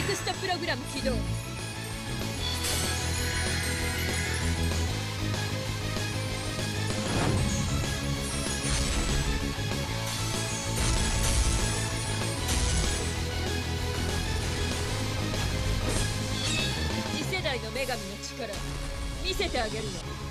クストプログラム起動。次世代の女神の力見せてあげるわ。